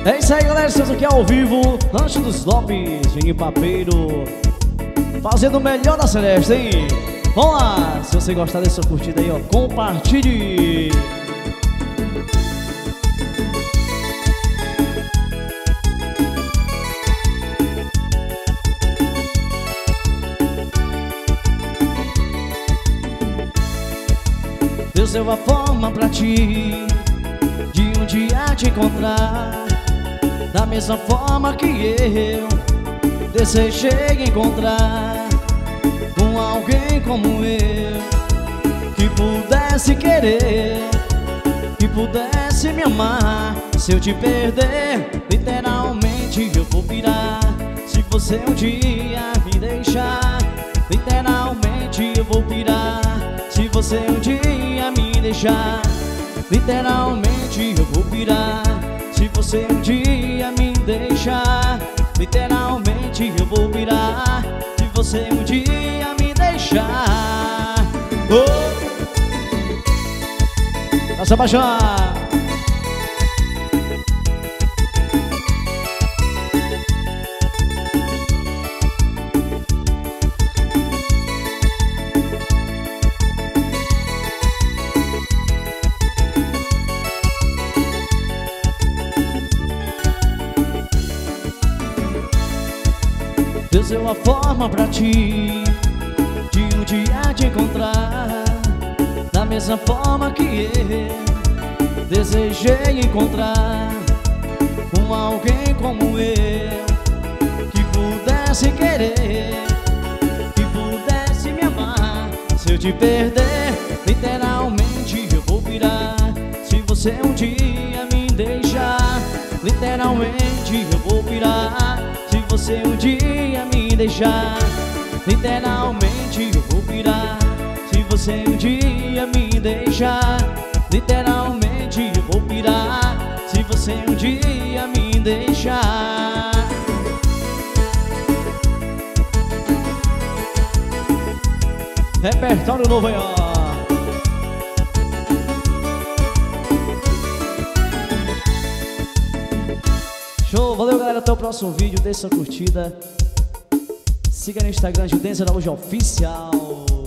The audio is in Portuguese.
É isso aí, galera, estamos aqui ao vivo, Rancho dos Lopes, em Papeiro, fazendo o melhor da Celeste, hein? Vamos lá, se você gostar dessa curtida aí, ó, compartilhe. Deus deu a forma pra ti de um dia te encontrar, da mesma forma que eu desejei encontrar com alguém como eu, que pudesse querer, que pudesse me amar. Se eu te perder, literalmente eu vou pirar. Se você um dia me deixar, literalmente eu vou pirar. Se você um dia me deixar, literalmente eu vou pirar. Se você um dia me deixar, literalmente eu vou pirar. Se você um dia me deixar, pra se apaixonar. Deus deu a forma pra ti de um dia te encontrar, da mesma forma que eu desejei encontrar com alguém como eu, que pudesse querer, que pudesse me amar. Se eu te perder, literalmente eu vou pirar. Se você um dia me deixar, literalmente eu vou pirar. Se você um dia me deixar, literalmente eu vou pirar. Se você um dia me deixar, literalmente eu vou pirar. Se você um dia me deixar. Repertório novo aí, ó. Show, valeu galera, até o próximo vídeo, deixa sua curtida. Siga no Instagram, Judense Araújo Oficial.